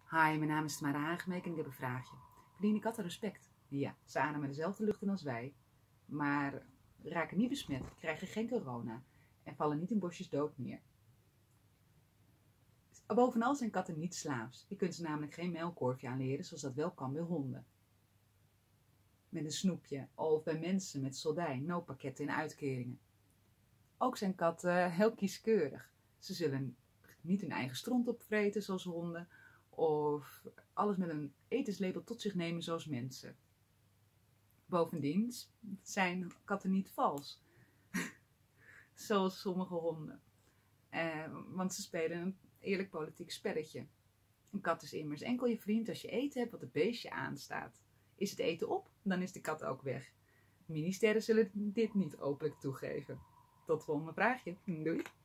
Hi, mijn naam is Tamara Hagemeek en ik heb een vraagje. Verdienen katten respect? Ja, ze ademen dezelfde lucht in als wij, maar raken niet besmet, krijgen geen corona en vallen niet in bosjes dood neer. Bovenal zijn katten niet slaafs. Je kunt ze namelijk geen melkkorfje aanleren zoals dat wel kan bij honden. Met een snoepje of bij mensen met soldij, noodpakketten en uitkeringen. Ook zijn katten heel kieskeurig. Ze zullen niet hun eigen stront opvreten zoals honden of alles met een etenslepel tot zich nemen zoals mensen. Bovendien zijn katten niet vals, zoals sommige honden. Want ze spelen een eerlijk politiek spelletje. Een kat is immers enkel je vriend als je eten hebt wat het beestje aanstaat. Is het eten op, dan is de kat ook weg. Ministerren zullen dit niet openlijk toegeven. Tot volgende vraagje. Doei!